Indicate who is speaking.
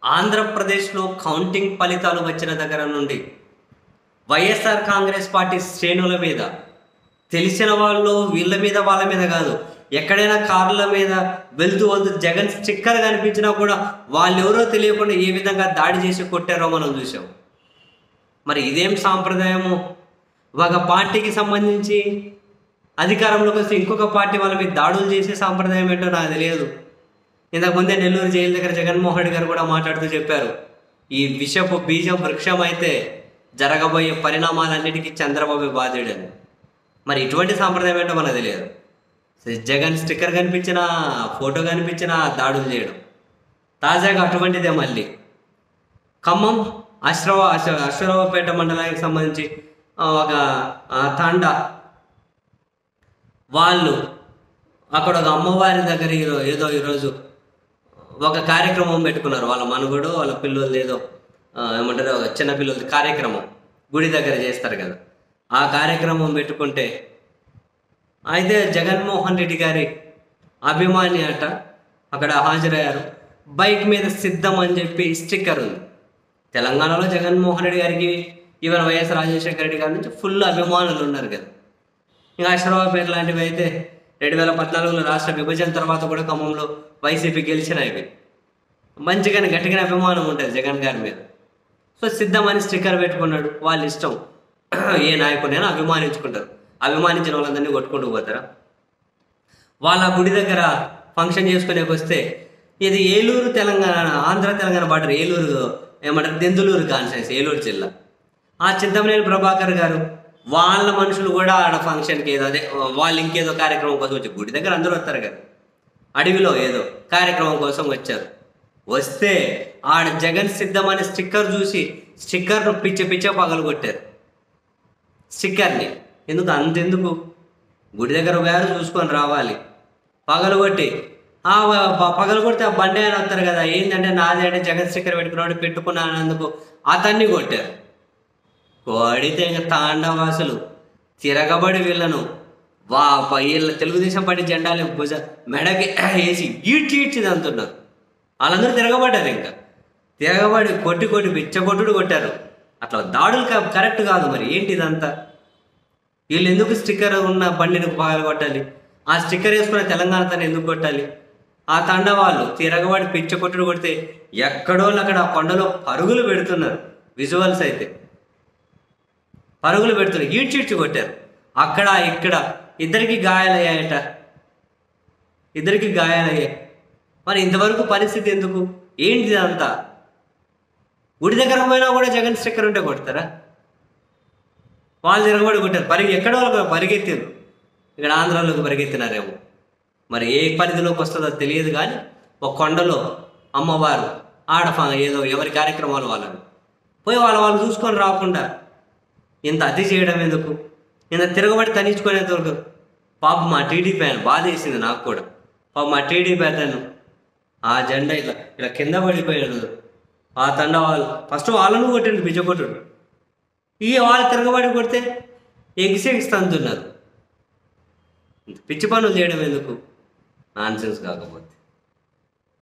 Speaker 1: ఆంధ్రప్రదేశ్లో కౌంటింగ్ ఫలితాలు వచ్చిన దగ్గర నుండి వైఎస్ఆర్ కాంగ్రెస్ పార్టీ శ్రేణుల మీద, తెలిసిన వాళ్ళు వీళ్ళ మీద వాళ్ళ మీద కాదు, ఎక్కడైనా కార్ల మీద వెళ్తూ జగన్ స్టిక్కర్ కనిపించినా కూడా వాళ్ళెవరో తెలియకుండా ఏ విధంగా దాడి చేసి కొట్టారో మనం చూసాం. మరి ఇదేం సాంప్రదాయము? ఒక పార్టీకి సంబంధించి అధికారంలోకి వస్తే ఇంకొక పార్టీ వాళ్ళ మీద దాడులు చేసే సాంప్రదాయం ఏంటో నాకు తెలియదు. ఇంతకుముందే నెల్లూరు జైలు దగ్గర జగన్మోహన్ రెడ్డి గారు కూడా మాట్లాడుతూ చెప్పారు, ఈ విషపు బీజం వృక్షం అయితే జరగబోయే పరిణామాలన్నిటికీ చంద్రబాబు బాధ్యుడని. మరి ఇటువంటి సాంప్రదాయం ఏంటో మనకు తెలియదు. జగన్ స్టిక్కర్ కనిపించినా, ఫోటో కనిపించినా దాడులు చేయడం. తాజాగా అటువంటిదే మళ్ళీ ఖమ్మం అశ్వరావుపేట మండలానికి సంబంధించి ఒక తాండా వాళ్ళు అక్కడ ఒక అమ్మవారి దగ్గర ఈరోజు ఒక కార్యక్రమం పెట్టుకున్నారు. వాళ్ళ మనుగడు, వాళ్ళ పిల్లలు ఏదో ఏమంటారు, చిన్న పిల్లలది కార్యక్రమం గుడి దగ్గర చేస్తారు కదా, ఆ కార్యక్రమం పెట్టుకుంటే అయితే జగన్మోహన్ రెడ్డి గారి అభిమాని అట అక్కడ హాజరయ్యారు. బైక్ మీద సిద్ధం అని చెప్పి స్టిక్కర్ ఉంది. తెలంగాణలో జగన్మోహన్ రెడ్డి గారికి, ఈవెన్ వైఎస్ రాజశేఖర రెడ్డి గారి నుంచి ఫుల్ అభిమానులు ఉన్నారు కదా. ఇంకా అశ్వరావుపేట లాంటివి అయితే 2014లో రాష్ట్ర విభజన తర్వాత కూడా ఖమ్మంలో వైసీపీ గెలిచినవి. మంచిగానే గట్టిగానే అభిమానం ఉంటుంది జగన్ గారి మీద. సో సిద్ధమని స్టిక్కర్ పెట్టుకున్నాడు. వాళ్ళ ఇష్టం, ఏ నాయకుడైనా అభిమానించుకుంటారు. అభిమానించిన వాళ్ళందరినీ కొట్టుకుంటూ పోతారా? వాళ్ళ గుడి దగ్గర ఫంక్షన్ చేసుకునేకి వస్తే, ఇది ఏలూరు తెలంగాణ, ఆంధ్ర తెలంగాణ బార్డర్, ఏలూరు ఏమంటారు, దెందులూరు కాన్స్టిట్యున్సీ, ఏలూరు జిల్లా. ఆ చింతమనేని ప్రభాకర్ గారు వాళ్ళ మనుషులు కూడా ఆడ ఫంక్షన్కి ఏదో, అదే వాళ్ళు ఇంకేదో కార్యక్రమం కోసం వచ్చి, గుడి దగ్గర అందరూ వస్తారు కదా, అడవిలో ఏదో కార్యక్రమం కోసం వచ్చారు. వస్తే ఆడ జగన్ సిద్ధమని స్టిక్కర్ చూసి స్టిక్కర్ను పిచ్చ పగలు కొట్టారు. స్టిక్కర్ని అంతెందుకు, గుడి దగ్గర వేరు చూసుకొని రావాలి. పగలగొట్టి పగలగొడితే ఆ బండి ఆయన వస్తారు కదా, ఏంటంటే నాది అంటే జగన్ స్టిక్కర్ పెట్టుకున్నందుకు అతన్ని కొట్టారు. కొడితే ఇంకా తాండవాసులు తిరగబడి వీళ్ళను వీళ్ళ తెలుగుదేశం పార్టీ జెండాలు మెడకి వేసి ఈడ్చిది అంటున్నారు. వాళ్ళందరూ తిరగబడ్డారు. ఇంకా తిరగబడి కొట్టి బిచ్చగొట్టుడు కొట్టారు. అట్లా దాడులు కరెక్ట్ కాదు. మరి ఏంటి ఇదంతా? వీళ్ళు ఎందుకు స్టిక్కర్ ఉన్న బండిని పగలు కొట్టాలి? ఆ స్టిక్కర్ వేసుకున్న తెలంగాణ తను ఎందుకు కొట్టాలి? ఆ తండ వాళ్ళు తిరగబడి పిచ్చగొట్టుడు కొడితే ఎక్కడోళ్ళు అక్కడ ఆ కొండలో పరుగులు పెడుతున్నారు. విజువల్స్ అయితే పరుగులు పెడుతున్నారు, ఈడ్చిడ్చి కొట్టారు. అక్కడ ఇక్కడ ఇద్దరికి గాయాలయ్యాయట, ఇద్దరికి గాయాలయ్యాయి. మరి ఇంతవరకు పరిస్థితి ఎందుకు? ఏంటిది అంతా? గుడి దగ్గర పోయినా కూడా జగన్ స్టిక్కర్ ఉంటే కొడతారా? వాళ్ళు తిరగబడి కొట్టారు. ఎక్కడో పరిగెత్తారు. ఇక్కడ ఆంధ్రాలోకి పరిగెత్తినారేమో. మరి ఏ పరిధిలోకి వస్తుందో తెలియదు. కానీ ఒక కొండలో అమ్మవారు ఏదో ఎవరి కార్యక్రమాలు వాళ్ళని పోయి వాళ్ళు చూసుకొని రాకుండా ఇంత అతి చేయడం ఎందుకు? ఇంత తిరగబడి తనించుకునేందుకు? పాప మా టీడీపీ ఆయన బాధ వేసింది నాకు కూడా. పాప మా టీడీపీ అతను ఆ జెండా ఇలా కింద పడిపోయాడు. ఆ తండ వాళ్ళు ఫస్ట్ వాళ్ళను కొట్టిండు, బిచ్చగొట్టుడు. వాళ్ళు తిరగబడి కొడితే ఎగిసేగిస్తున్నారు. పిచ్చి పనులు చేయడం ఎందుకు? నాన్సెన్స్ కాకపోతే.